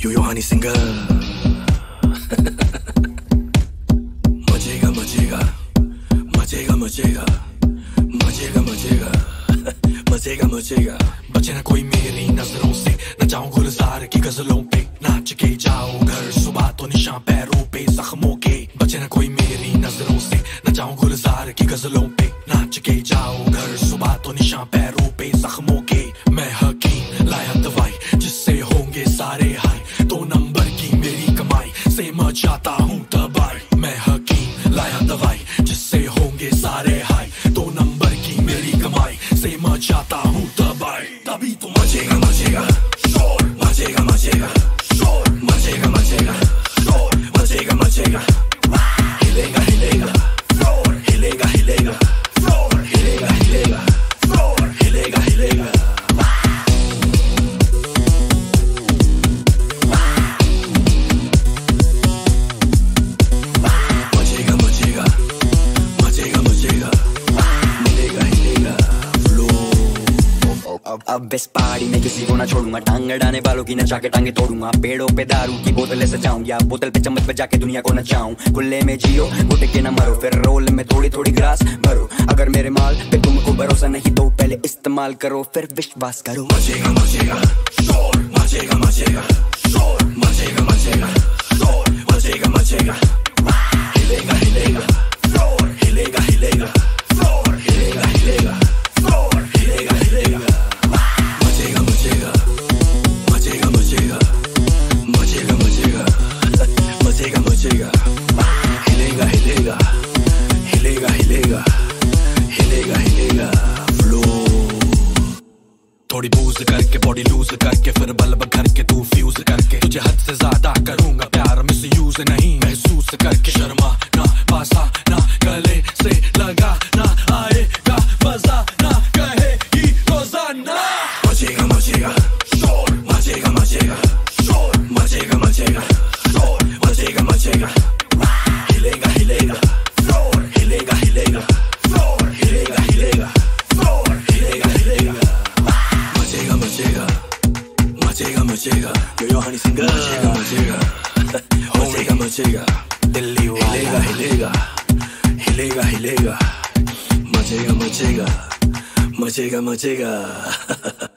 요요 하니 싱글 मजेगा मजेगा मजेगा मजेगा मजेगा मजेगा मजेगा मजेगा बचे ना कोई मेरी नजरों से न जाऊं गुलजार की गजलों पे नाच के जाओ घर सुबह तो निशान पैरों पे जख्मों के बचे ना कोई मेरी नजरों से न जाऊं गुलजार की गजलों पे नाच के जाओ घर सुबह तो निशान पैरों पे जख्मों के मैं हकीम लाया दवाई जिससे होंगे सारे हाय 2 नंबर की मेरी कमाई से मचाता हूँ तबाही मैं हकीम लाया दवाई जिससे होंगे सारे हाय 2 नंबर की मेरी कमाई से मचाता हूँ तबाही तभी तो मचेगा मचेगा शोर मचेगा मचेगा शोर मचेगा मचेगा शोर मचेगा मचेगा हिलेगा हिलेगा फ्लोर हिलेगा हिलेगा फ्लोर हिलेगा हिलेगा फ्लोर हिलेगा हिलेगा अब इस पहाड़ी में किसी को ना छोड़ूंगा, टांग अड़ाने वालों की नचा के टांगे तोड़ूंगा। पेड़ों पे दारू की बोतलें सजाऊं या बोतल पे चम्मच बजा के दुनिया को नचाऊं। खुले में जियो गुटे के न मरो, फिर रोल में थोड़ी थोड़ी ग्रास भरो। अगर मेरे माल पे तुमको भरोसा नहीं तो पहले इस्तेमाल करो फिर विश्वास करो। मचेगा मचेगा शोर मचेगा मचेगा शोर मचेगा मचेगा शोर मचेगा मचेगा हिलेगा हिलेगा फ्लोर हिलेगा हिलेगा फ्लोर हिलेगा हिलेगा फ्लोर हिलेगा हिलेगा मचेगा मचेगा मचेगा मचेगा मचेगा मचेगा मचेगा मचेगा हिलेगा हिलेगा हिलेगा हिलेगा हिलेगा हिलेगा फ्लोर थोड़ी बूज करके बॉडी लूज करके फिर बल्ब करके तू फ्यूज करके तुझे हद से ज्यादा करूंगा प्यार मिस यूज नहीं महसूस करके शर्मा ना पासा ना गले से लगा ना आएगा मजा ना कहेगी रोजाना मचेगा मचेगा शोर मचेगा मचेगा शोर मचेगा मचेगा शोर मचेगा मचेगा हिलेगा हिलेगा फ्लोर हिलेगा हिलेगा फ्लोर हिलेगा हिलेगा फ्लोर हिलेगा हिलेगा मचेगा मचेगा मचेगा मचेगा यो हनी सिंगर मचेगा मचेगा मचेगा मचेगा दिल्ली हिलेगा हिलेगा हिलेगा हिलेगा मचेगा मचेगा मचेगा मचेगा